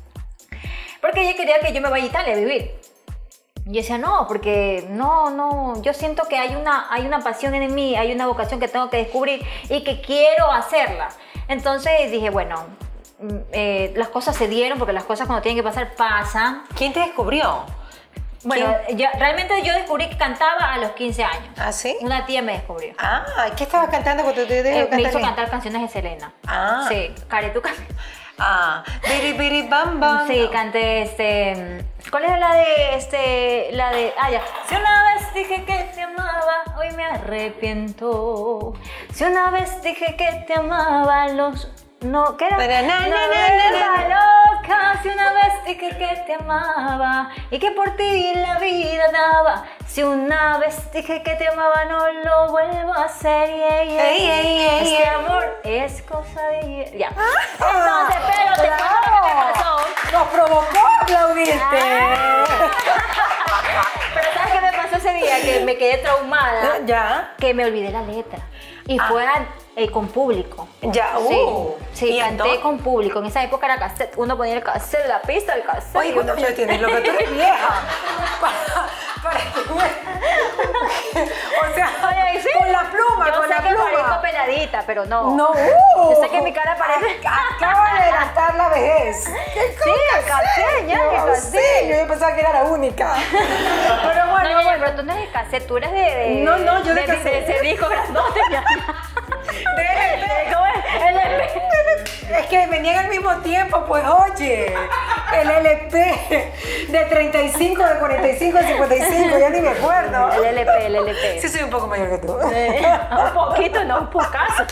Porque ella quería que yo me vaya a Italia a vivir. Y yo decía, no, porque no, no, yo siento que hay una, hay una pasión en mí, hay una vocación que tengo que descubrir y que quiero hacerla. Entonces dije, bueno, mm, eh, las cosas se dieron porque las cosas cuando tienen que pasar, pasan. ¿Quién te descubrió? Bueno, yo, realmente yo descubrí que cantaba a los quince años. ¿Ah, sí? Una tía me descubrió. Ah, ¿qué estabas cantando cuando te dejó Eh, me hizo cantar? cantar canciones de Selena. Ah. Sí, Caretuca. Ah, biri biri bam bam. Sí, canté este. ¿Cuál era la de este? La de. Ah, ya. Si una vez dije que te amaba, hoy me arrepiento. Si una vez dije que te amaba, los. No, ¿qué era? Pero na, na, Una na, vez na, na. loca, si una vez dije que te amaba y que por ti la vida daba. Si una vez dije que te amaba, no lo vuelvo a hacer. Yeah, yeah. Ey, ey, ey, Este ey. amor es cosa de. Ya. Ah, Entonces, pero te bravo. cuento lo que me pasó. Nos provocó a aplaudirte. Ah. Pero ¿sabes qué me pasó ese día? Que me quedé traumada, Ya. que me olvidé la letra. Y Ah. fue a- eh, con público. Ya, Sí, uh. sí, ¿Y canté entonces? con público. En esa época era cassette. Uno ponía el cassette, la pista, el cassette. Oye, y ¿cuántos uno- años tienes? Lo que tú eres vieja. Para, para que- O sea, Oye, sí. con la pluma, Yo con sé la que parezco pluma. peladita, pero no. No, uh. Yo sé que mi cara parece. Acaba de gastar la vejez. ¿Qué Sí, el cassette, ya, el Dios, sí, cassette. yo pensaba que era la única. Pero No, bueno, ya, ya, bueno. pero tú no eres de cassette, tú eres de. de No, no, yo de de, cassette. de ese disco grandote. ya. De L P. ¿Cómo es? L P. Es que venían al mismo tiempo, pues oye, el L P de treinta y cinco, de cuarenta y cinco, de cincuenta y cinco, ya ni me acuerdo. El L P, el L P. Sí, soy un poco mayor que tú. Eh, un poquito, no un pocazo.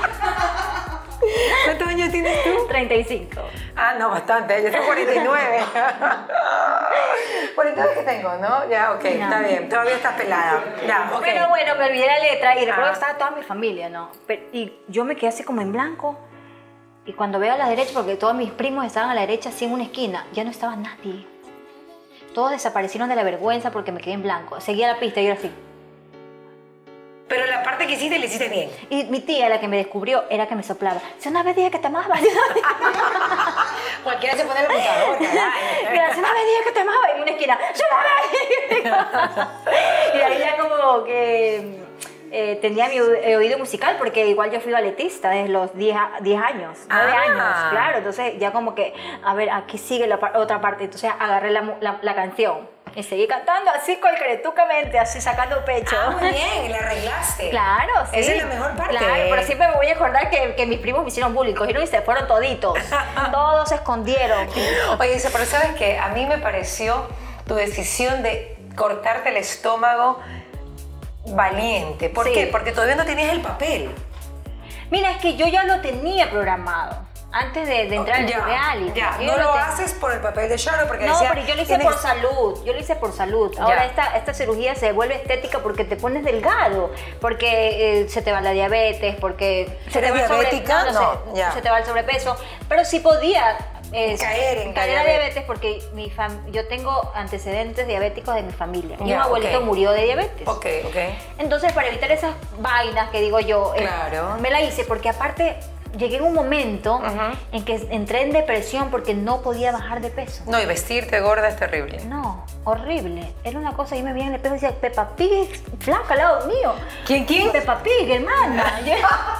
¿Cuántos años tienes tú? treinta y cinco. Ah, no, bastante, yo tengo cuarenta y nueve. cuarenta y nueve que tengo, ¿no? Ya, ok, Ya. está bien, todavía estás pelada. Ya, ok. Pero bueno, me olvidé la letra y recuerdo Ah. que estaba toda mi familia, ¿no? Pero- y yo me quedé así como en blanco. Y cuando veo a la derecha, porque todos mis primos estaban a la derecha, así en una esquina, ya no estaba nadie. Todos desaparecieron de la vergüenza porque me quedé en blanco. Seguía la pista y yo era así. Pero la parte que hiciste, la hiciste bien. Y mi tía, la que me descubrió, era que me soplaba. Si una vez dije que te amaba. Cualquiera se pone el computador, Mira, si una vez dije que te amaba en una esquina. Si una vez dije Y ahí ya como que eh, tenía mi oído musical, porque igual yo fui balletista desde los diez años, nueve Ah. años, claro. Entonces ya como que, a ver, aquí sigue la par- otra parte. Entonces agarré la, mu- la, la canción y seguí cantando así colcretucamente, así sacando pecho. Ah, muy bien, y la arreglaste. Claro, sí. Esa es la mejor parte. Claro, pero siempre me voy a acordar que, que mis primos me hicieron bullying, cogieron y se fueron toditos. Todos se escondieron. Oye, Isa, pero ¿sabes qué? A mí me pareció tu decisión de cortarte el estómago valiente. ¿Por Sí. qué? Porque todavía no tenías el papel. Mira, es que yo ya lo tenía programado antes de, de entrar en Ya, el reality. ya. Yo No lo te- haces por el papel de Sharon, porque No, decía, pero yo lo hice tienes- por salud, yo lo hice por salud. Ahora Ya. esta, esta cirugía se vuelve estética porque te pones delgado, porque eh, se te va la diabetes, porque se te ¿Eres va el sobre- diabética? no, no No, sé, ya. se te va el sobrepeso, pero sí podía eh, Caer en la caer a diabetes. diabetes porque mi fam- yo tengo antecedentes diabéticos de mi familia. Y Ya, un abuelito ok. murió de diabetes. Ok, ok. Entonces, para evitar esas vainas que digo yo, eh, Claro. me la hice porque aparte llegué en un momento Ujú. en que entré en depresión porque no podía bajar de peso. No, y vestirte gorda es terrible. No, horrible. Era una cosa, yo me veía en el espejo y decía, Peppa Pig es flaca al lado mío. ¿Quién, quién? Peppa Pig, hermana. Yo-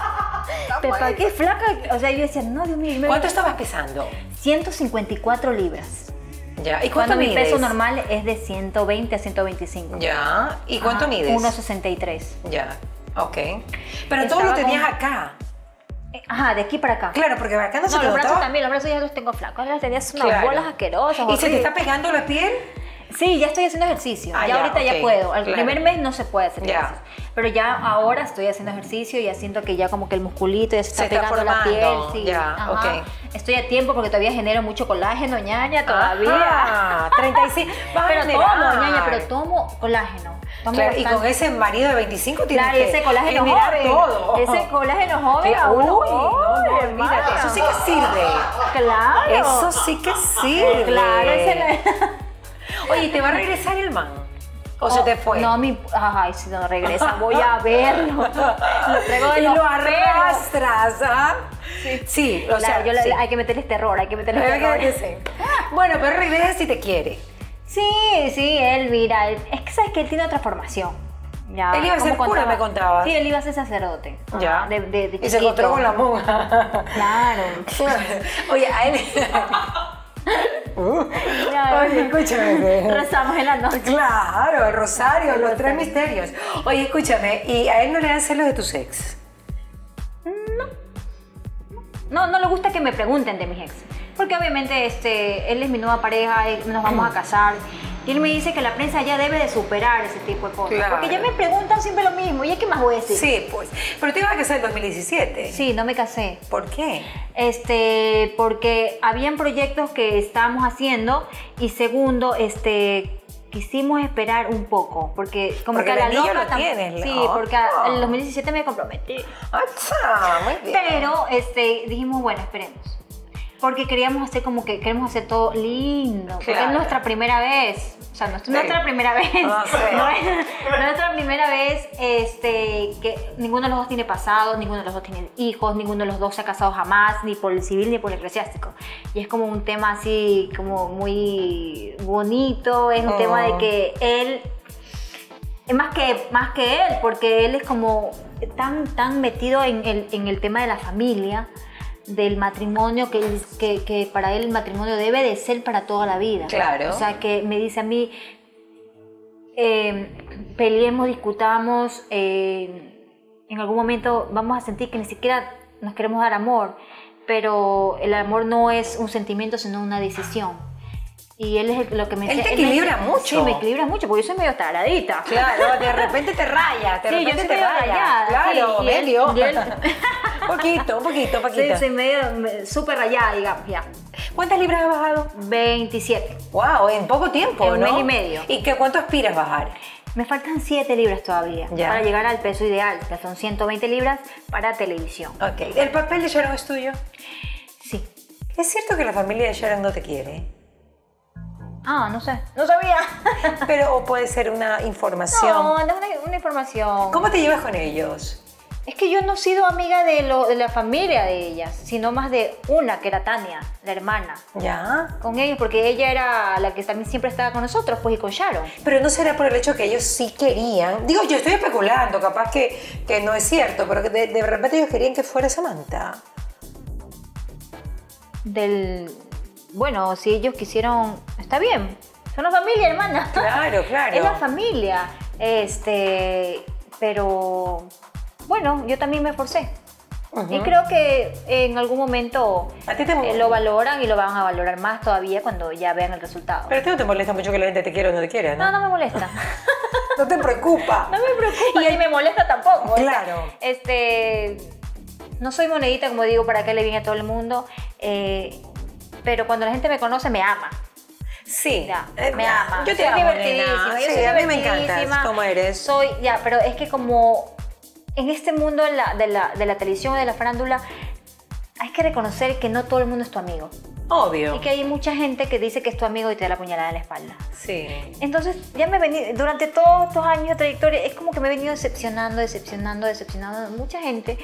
Peppa Pig es flaca. O sea, yo decía, no, Dios mío. yo me- ¿Cuánto estabas pesando? ciento cincuenta y cuatro libras. Ya. ¿Y cuánto Cuando mi mides? peso normal es de ciento veinte a ciento veinticinco. Ya. ¿Y cuánto Ajá, mides? uno sesenta y tres. Ya. Ok. Pero Estaba todo lo tenías con- acá. Eh, Ajá, de aquí para acá. Claro, porque acá no, se No, te los brazos notaba. también, los brazos ya los tengo flacos. Ahora tenías unas Claro. bolas asquerosas. ¿Y se te horribles. está pegando la piel? Sí, ya estoy haciendo ejercicio. Ah, ya, ya, ahorita ok, ya puedo. El claro. primer mes no se puede hacer Ya. ejercicio. Pero ya ahora estoy haciendo ejercicio y ya siento que ya como que el musculito ya se está Se está pegando la piel. formando, Sí. ya, Ajá. ok. Estoy a tiempo porque todavía genero mucho colágeno, ñaña, todavía. Ah, treinta y cinco. Vas a Pero generar. tomo, ñaña, pero tomo colágeno. Tomo Claro, y bastante. con ese marido de veinticinco tienes Claro, y que ese colágeno generar joven. todo. Ese colágeno joven. Claro, a uno, uy, no, no, ¡ay, olvídate, hermana! eso sí que sirve. Claro. Eso sí que sirve. Claro, ese Oye, ¿y te va a regresar el man? ¿O se Oh, te fue? No, mi. Ay, si no regresa, voy a verlo. Lo traigo de y los lo pelos. arrastras, ¿ah? Sí. Sí, o Claro, sea, yo le- sí. hay que meterles terror, hay que meterles Hay terror. que- sí. Bueno, pero regresa si te quiere. Sí, sí, él, mira, él- es que sabes que él tiene otra formación. Ya, Él iba a como ser cura, contaba. me contabas. Sí, él iba a ser sacerdote. Ajá, Ya. De, de, de Y se encontró chiquito. con la monja. Claro. Oye, a él. Claro. Oye, escúchame. Rezamos en la noche. Claro, el rosario, El los rosario. tres misterios. Oye, escúchame, ¿y a él no le dan celos de tus ex? No, no le gusta que me pregunten de mis ex. Porque obviamente este, él es mi nueva pareja, y nos vamos a casar. Y él me dice que la prensa ya debe de superar ese tipo de cosas. Claro. Porque ya me preguntan siempre lo mismo. ¿Y qué más voy a decir? Sí, pues. Pero te ibas a casar en dos mil diecisiete. Sí, no me casé. ¿Por qué? Este, porque habían proyectos que estábamos haciendo y segundo, este, quisimos esperar un poco, porque como Porque que a el la anillo loca lo tam- tienes, sí, ¿no? porque a- en el dos mil diecisiete me comprometí. ¡Acha! Muy bien. Pero este, dijimos, bueno, esperemos. Porque queríamos hacer como que queremos hacer todo lindo. Porque Claro. es nuestra primera vez. O sea, no es Sí. nuestra primera vez. No sé. No es nuestra primera vez este, que ninguno de los dos tiene pasado, ninguno de los dos tiene hijos, ninguno de los dos se ha casado jamás, ni por el civil ni por el eclesiástico. Y es como un tema así, como muy bonito. Es un Oh. tema de que él es más que, más que él, porque él es como tan, tan metido en el, en el tema de la familia, del matrimonio, que, que, que para él el matrimonio debe de ser para toda la vida. Claro. O sea, que me dice a mí, eh, peleemos, discutamos, eh, en algún momento vamos a sentir que ni siquiera nos queremos dar amor, pero el amor no es un sentimiento, sino una decisión. Y él es el- lo que me Él te me equilibra dice- mucho. Sí, me equilibra mucho, porque yo soy medio taradita. Claro, de repente te raya, de Sí, yo repente soy te medio raya. rayada, Claro, sí, y él- medio. y él- Un poquito, un poquito, un Sí, poquito. soy medio, me- súper rayada, digamos, ya. ¿Cuántas libras has bajado? veintisiete. Wow, en poco tiempo, En un ¿no? mes y medio. ¿Y qué, cuánto aspiras bajar? Me faltan siete libras todavía Ya. para llegar al peso ideal, que son ciento veinte libras para televisión. Ok. ¿El papel de Sharon es tuyo? Sí. ¿Es cierto que la familia de Sharon no te quiere? Ah, no sé. No sabía. Pero o puede ser una información. No, no, una, una información. ¿Cómo te llevas con ellos? Es que yo no he sido amiga de, lo, de la familia de ellas, sino más de una, que era Tania, la hermana. Ya. Con ellos, porque ella era la que también siempre estaba con nosotros, pues, y con Sharon. Pero no será por el hecho que ellos sí querían. Digo, yo estoy especulando, capaz que, que no es cierto, pero que de, de repente ellos querían que fuera Samantha. Del... Bueno, si ellos quisieron... Está bien, son una familia, hermana. Claro, claro. Es la familia. Este... Pero... Bueno, yo también me esforcé. Uh-huh. Y creo que en algún momento ¿A ti te... eh, lo valoran y lo van a valorar más todavía cuando ya vean el resultado. Pero a ti no te molesta mucho que la gente te quiera o no te quiera, ¿no? No, no me molesta. No te preocupa. No me preocupa y, y me molesta tampoco. Claro. O sea, este, no soy monedita, como digo, para que le viene a todo el mundo. Eh, pero cuando la gente me conoce, me ama. Sí, ya, eh, me ama. Yo te soy amo, divertidísima. nena. Yo Sí, soy a mí me encantas como eres. Soy, ya, pero es que como en este mundo de la, de la, de la televisión, de la farándula, hay que reconocer que no todo el mundo es tu amigo. Obvio. Y que hay mucha gente que dice que es tu amigo y te da la puñalada en la espalda. Sí. Entonces, ya me he venido, durante todos estos años de trayectoria, es como que me he venido decepcionando, decepcionando, decepcionando de mucha gente.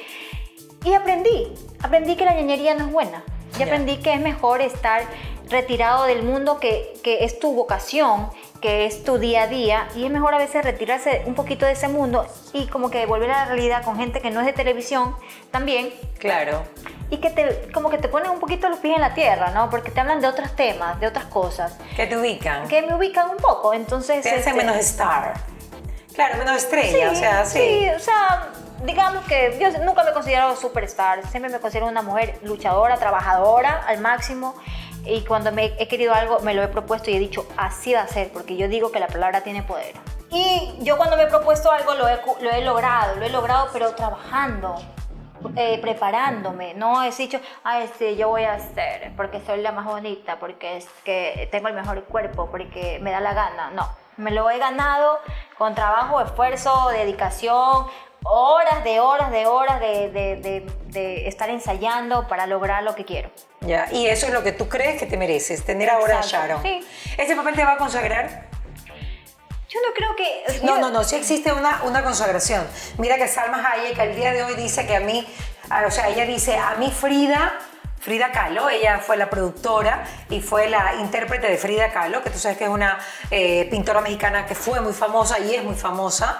Y aprendí, aprendí que la ñañería no es buena. Y yeah. aprendí que es mejor estar retirado del mundo que, que es tu vocación, que es tu día a día, y es mejor a veces retirarse un poquito de ese mundo y como que volver a la realidad con gente que no es de televisión también. Claro. Y que te, como que te ponen un poquito los pies en la tierra, ¿no? Porque te hablan de otros temas, de otras cosas. Que te ubican. Que me ubican un poco, entonces... Te hacen este, menos star. Claro, menos estrella, sí, o sea, sí. Sí, o sea, digamos que yo nunca me he considerado superstar, siempre me considero una mujer luchadora, trabajadora al máximo. Y cuando me he querido algo, me lo he propuesto y he dicho, así va a ser, porque yo digo que la palabra tiene poder. Y yo cuando me he propuesto algo, lo he, lo he logrado, lo he logrado, pero trabajando, eh, preparándome. No he dicho, ah, este, yo voy a hacer, porque soy la más bonita, porque es que tengo el mejor cuerpo, porque me da la gana. No, me lo he ganado con trabajo, esfuerzo, dedicación, horas de horas de horas de, de, de, de estar ensayando para lograr lo que quiero. Ya, y eso es lo que tú crees que te mereces, tener ahora Exacto, a Sharon. Sí. ¿Ese papel te va a consagrar? Yo no creo que... No, yo... no, no, sí existe una, una consagración. Mira que Salma Hayek al día de hoy dice que a mí, o sea, ella dice, a mí Frida... Frida Kahlo, ella fue la productora y fue la intérprete de Frida Kahlo, que tú sabes que es una eh, pintora mexicana que fue muy famosa y es muy famosa.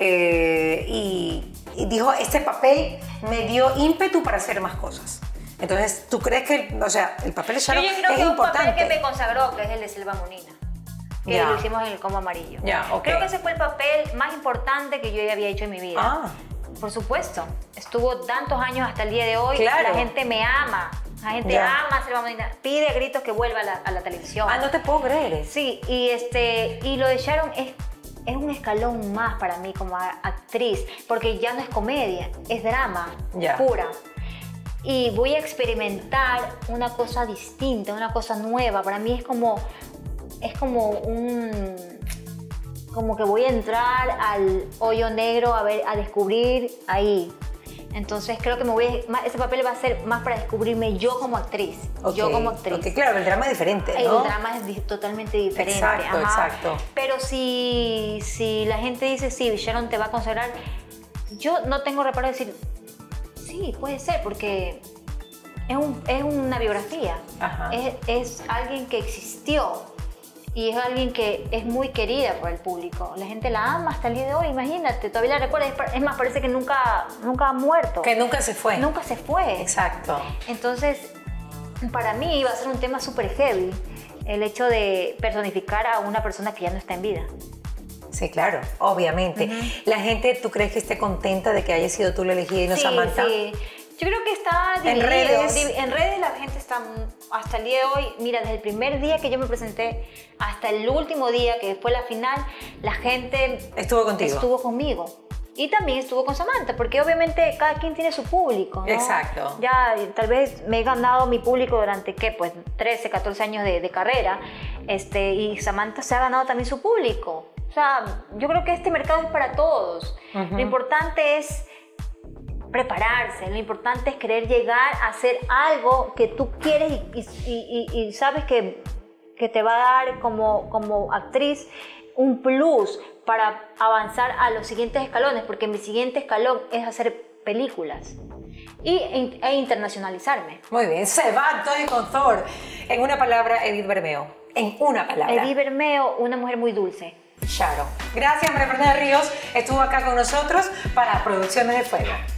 Eh, y, y dijo, este papel me dio ímpetu para hacer más cosas. Entonces, ¿tú crees que, o sea, el papel de Sharon yo creo es que importante? Un papel que me consagró, que es el de Selva Munina, que ya. lo hicimos en El Combo Amarillo. Ya, okay. Creo que ese fue el papel más importante que yo ya había hecho en mi vida. Ah. Por supuesto, estuvo tantos años hasta el día de hoy, claro. La gente me ama. La gente ya. ama a Selva Munina, pide a gritos que vuelva a la, a la televisión. Ah, no te puedo creer. Sí, y, este, y lo de Sharon es, es un escalón más para mí como actriz, porque ya no es comedia, es drama ya. pura. Y voy a experimentar una cosa distinta, una cosa nueva. Para mí es como, es como un... como que voy a entrar al hoyo negro a, ver, a descubrir ahí. Entonces creo que me voy a, ese papel va a ser más para descubrirme yo como actriz. Okay, yo como actriz. Okay, claro, el drama es diferente, ¿no? El drama es di totalmente diferente. Exacto, Ajá. exacto. Pero si, si la gente dice, sí, Sharon te va a consagrar, yo no tengo reparo de decir, sí, puede ser, porque es, un, es una biografía. Ajá. Es, es alguien que existió. Y es alguien que es muy querida por el público. La gente la ama hasta el día de hoy, imagínate, todavía la recuerda. Es más, parece que nunca, nunca ha muerto. Que nunca se fue. Nunca se fue. Exacto. Entonces, para mí iba a ser un tema súper heavy el hecho de personificar a una persona que ya no está en vida. Sí, claro, obviamente. Uh-huh. La gente, ¿tú crees que esté contenta de que haya sido tú la elegida y no sí, Samantha? Sí, yo creo que está dividido. En redes. En redes la gente está, hasta el día de hoy, mira, desde el primer día que yo me presenté hasta el último día que fue la final, la gente estuvo contigo. Estuvo conmigo. Y también estuvo con Samantha, porque obviamente cada quien tiene su público, ¿no? Exacto. Ya tal vez me he ganado mi público durante, ¿qué? Pues trece, catorce años de, de carrera, este, y Samantha se ha ganado también su público. O sea, yo creo que este mercado es para todos. Uh-huh. Lo importante es prepararse, lo importante es querer llegar a hacer algo que tú quieres y, y, y, y sabes que, que te va a dar como, como actriz un plus para avanzar a los siguientes escalones, porque mi siguiente escalón es hacer películas y, e internacionalizarme. Muy bien, se va Tony con Thor. En una palabra, Edith Bermeo. En una palabra. Edith Bermeo, una mujer muy dulce. Sharon. Gracias, María Fernanda Ríos. Estuvo acá con nosotros para Producciones de Fuego.